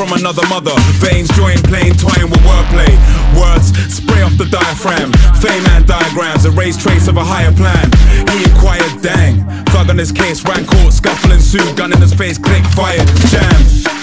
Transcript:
from another mother. Veins join, plain toying with wordplay. Words spray off the diaphragm. Fame and diagrams, erase trace of a higher plan. He inquired, dang. Thug on his case, ran court, scuffle ensued. Gun in his face, click, fired, jam.